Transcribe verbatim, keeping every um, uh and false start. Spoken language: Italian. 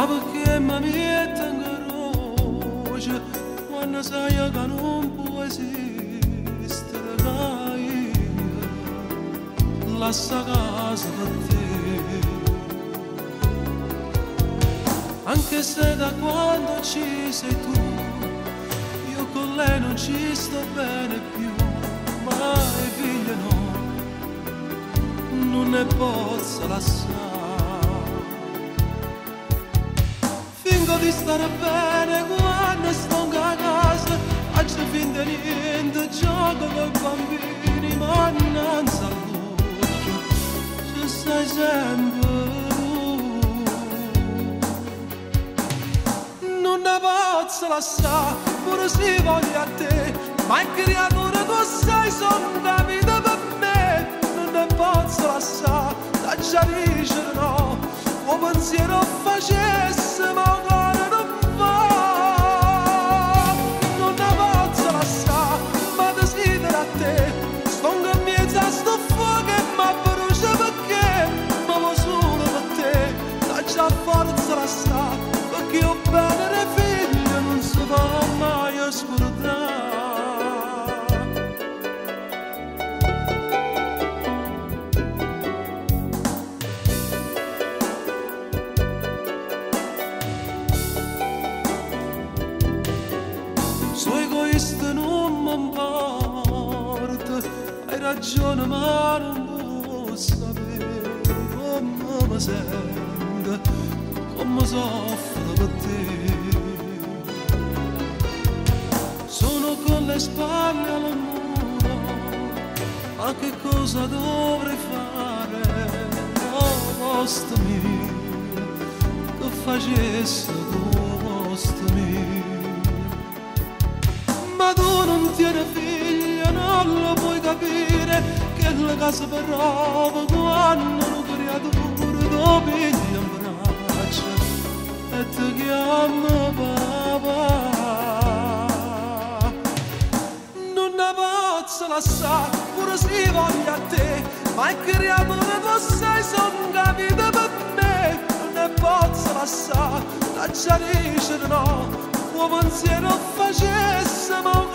ma perché mi mette in croce quando sai che non può esistere mai, lascia casa per te, anche se da quando ci sei tu io con lei non ci sto bene più, ma i figli no, non ne posso lasciare. Fingo di stare bene quando sto a casa, faccio finta niente, gioco con i bambini, ma non saluto, ci sei sempre tu. Non ne posso lasciare, pure se voglio a te, ma è creatura tu sei, sono una vita per me. Non ne posso lasciare, da già dice no, tuo pensiero facesse, ma ora non va. Non ne posso lasciare, ma desidero a te, sto in mezzo a sto fuoco e mi brucia perché, ma lo solo per te, da già forza lasciare, perché io bene le figlie non si va mai a scordare. Sono egoista, non mi importa, hai ragione ma non può sapere come mi sento, come soffro per te. Sono con le spalle al muro, ma che cosa dovrei fare? Oh, posto mio, che facesse tu posto mio. Ma tu non tieni figlia, non lo puoi capire, che la casa per roba quando una creatura lo piglia in braccio e ti chiama papà. Non ne posso lasciare, pure se voglio a te, ma è creatura tu sei, sono capita per me. Non ne posso lasciare, la già dice no, tuo pensiero facesse, ma